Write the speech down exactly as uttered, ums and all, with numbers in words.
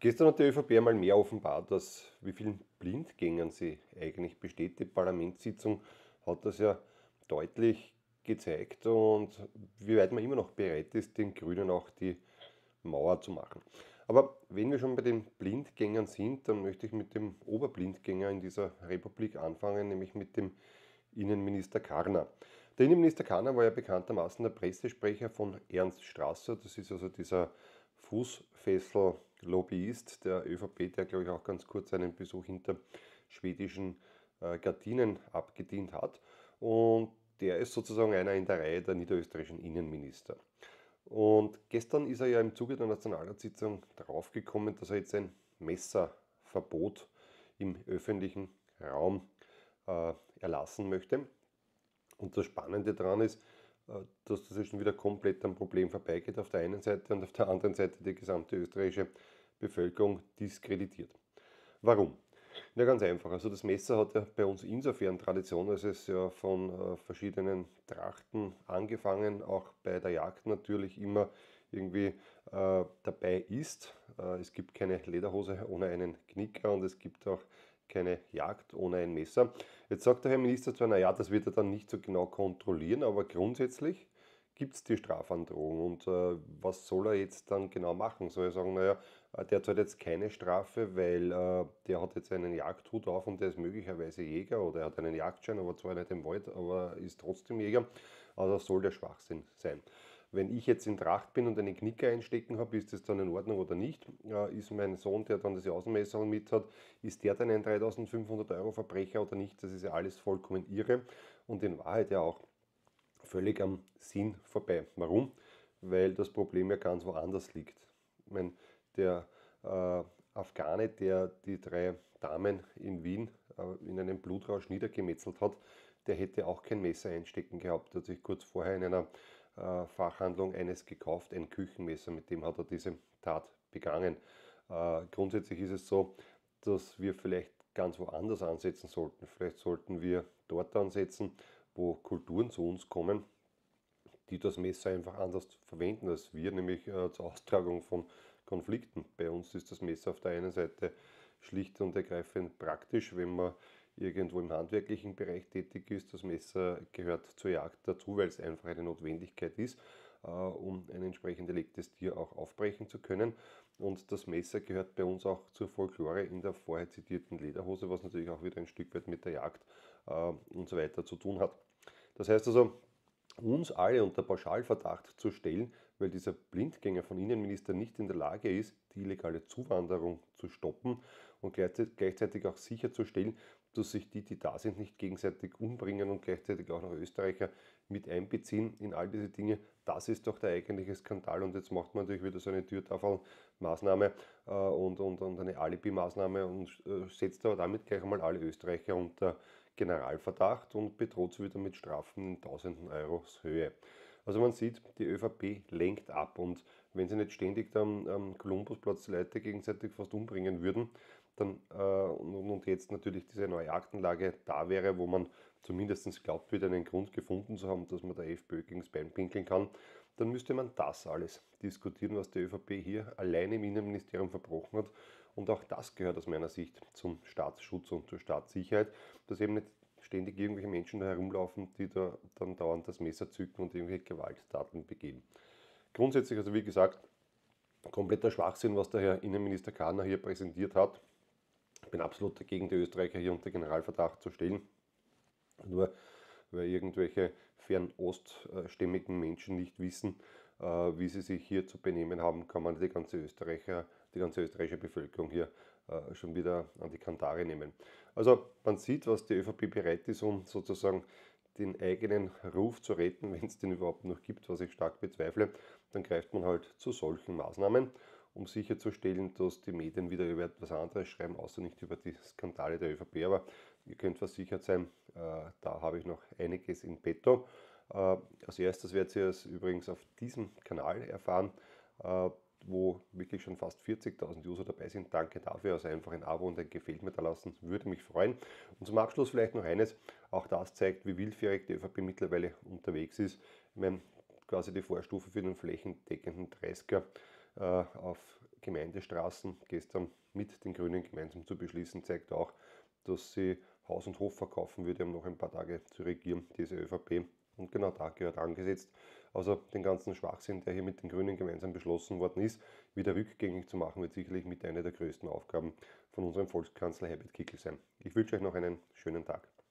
Gestern hat die ÖVP einmal mehr offenbart, aus wie vielen Blindgängern sie eigentlich besteht. Die Parlamentssitzung hat das ja deutlich gezeigt und wie weit man immer noch bereit ist, den Grünen auch die Mauer zu machen. Aber wenn wir schon bei den Blindgängern sind, dann möchte ich mit dem Oberblindgänger in dieser Republik anfangen, nämlich mit dem Innenminister Karner. Der Innenminister Karner war ja bekanntermaßen der Pressesprecher von Ernst Strasser. Das ist also dieser Fußfessel-Lobbyist der ÖVP, der, glaube ich, auch ganz kurz einen Besuch hinter schwedischen äh, Gardinen abgedient hat. Und der ist sozusagen einer in der Reihe der niederösterreichischen Innenminister. Und gestern ist er ja im Zuge der Nationalratssitzung draufgekommen, dass er jetzt ein Messerverbot im öffentlichen Raum äh, erlassen möchte. Und das Spannende daran ist, äh, dass das ja schon wieder komplett am Problem vorbeigeht auf der einen Seite und auf der anderen Seite die gesamte österreichische Bevölkerung diskreditiert. Warum? Ja, ganz einfach. Also das Messer hat ja bei uns insofern Tradition, als es ja von äh, verschiedenen Trachten angefangen, auch bei der Jagd natürlich immer irgendwie äh, dabei ist. Äh, es gibt keine Lederhose ohne einen Knicker und es gibt auch keine Jagd ohne ein Messer. Jetzt sagt der Herr Minister zwar, naja, das wird er dann nicht so genau kontrollieren, aber grundsätzlich gibt es die Strafandrohung. Und äh, was soll er jetzt dann genau machen? Soll er sagen, naja, äh, der zahlt jetzt keine Strafe, weil äh, der hat jetzt einen Jagdhut auf und der ist möglicherweise Jäger oder er hat einen Jagdschein, aber zwar nicht im Wald, aber ist trotzdem Jäger. Also das soll der Schwachsinn sein. Wenn ich jetzt in Tracht bin und einen Knicker einstecken habe, ist das dann in Ordnung oder nicht? Äh, ist mein Sohn, der dann das Außenmesser mit hat, ist der dann ein dreitausendfünfhundert Euro Verbrecher oder nicht? Das ist ja alles vollkommen irre und in Wahrheit ja auch völlig am Sinn vorbei. Warum? Weil das Problem ja ganz woanders liegt. Ich meine, der äh, Afghane, der die drei Damen in Wien äh, in einem Blutrausch niedergemetzelt hat, der hätte auch kein Messer einstecken gehabt. Er hat sich kurz vorher in einer äh, Fachhandlung eines gekauft, ein Küchenmesser, mit dem hat er diese Tat begangen. Äh, grundsätzlich ist es so, dass wir vielleicht ganz woanders ansetzen sollten. Vielleicht sollten wir dort ansetzen, wo Kulturen zu uns kommen, die das Messer einfach anders verwenden als wir, nämlich äh, zur Austragung von Konflikten. Bei uns ist das Messer auf der einen Seite schlicht und ergreifend praktisch, wenn man irgendwo im handwerklichen Bereich tätig ist. Das Messer gehört zur Jagd dazu, weil es einfach eine Notwendigkeit ist, äh, um ein entsprechend erlegtes Tier auch aufbrechen zu können. Und das Messer gehört bei uns auch zur Folklore in der vorher zitierten Lederhose, was natürlich auch wieder ein Stück weit mit der Jagd äh, und so weiter zu tun hat. Das heißt also, uns alle unter Pauschalverdacht zu stellen, weil dieser Blindgänger von Innenminister nicht in der Lage ist, die illegale Zuwanderung zu stoppen und gleichzeitig auch sicherzustellen, dass sich die, die da sind, nicht gegenseitig umbringen und gleichzeitig auch noch Österreicher mit einbeziehen in all diese Dinge. Das ist doch der eigentliche Skandal und jetzt macht man natürlich wieder so eine Türtafelmaßnahme äh, und, und, und eine Alibi-Maßnahme und äh, setzt aber damit gleich einmal alle Österreicher unter Generalverdacht und bedroht sie wieder mit Strafen in tausenden Euros Höhe. Also man sieht, die ÖVP lenkt ab und wenn sie nicht ständig am, am Kolumbusplatz die Leute gegenseitig fast umbringen würden, dann äh, und, und jetzt natürlich diese neue Aktenlage da wäre, wo man zumindest glaubt, wieder einen Grund gefunden zu haben, dass man der FPÖ gegen das Bein pinkeln kann, dann müsste man das alles diskutieren, was die ÖVP hier alleine im Innenministerium verbrochen hat. Und auch das gehört aus meiner Sicht zum Staatsschutz und zur Staatssicherheit, dass eben nicht ständig irgendwelche Menschen da herumlaufen, die da dann dauernd das Messer zücken und irgendwelche Gewalttaten begehen. Grundsätzlich, also wie gesagt, kompletter Schwachsinn, was der Herr Innenminister Karner hier präsentiert hat. Ich bin absolut dagegen, die Österreicher hier unter Generalverdacht zu stellen. Nur weil irgendwelche fernoststämmigen Menschen nicht wissen, äh, wie sie sich hier zu benehmen haben, kann man die ganze Österreicher, die ganze österreichische Bevölkerung hier äh, schon wieder an die Kandare nehmen. Also man sieht, was die ÖVP bereit ist, um sozusagen den eigenen Ruf zu retten, wenn es den überhaupt noch gibt, was ich stark bezweifle, dann greift man halt zu solchen Maßnahmen, um sicherzustellen, dass die Medien wieder über etwas anderes schreiben, außer nicht über die Skandale der ÖVP. Aber ihr könnt versichert sein, äh, da habe ich noch einiges in petto. Äh, als erstes werdet ihr es übrigens auf diesem Kanal erfahren, äh, wo wirklich schon fast vierzigtausend User dabei sind. Danke dafür. Also einfach ein Abo und ein Gefällt mir da lassen, würde mich freuen. Und zum Abschluss vielleicht noch eines. Auch das zeigt, wie willfährig die ÖVP mittlerweile unterwegs ist. Ich meine, quasi die Vorstufe für den flächendeckenden dreißiger äh, auf Gemeindestraßen gestern mit den Grünen gemeinsam zu beschließen, zeigt auch, dass sie Haus und Hof verkaufen würde, um noch ein paar Tage zu regieren, diese ÖVP. Und genau da gehört angesetzt, also den ganzen Schwachsinn, der hier mit den Grünen gemeinsam beschlossen worden ist, wieder rückgängig zu machen, wird sicherlich mit einer der größten Aufgaben von unserem Volkskanzler Herbert Kickl sein. Ich wünsche euch noch einen schönen Tag.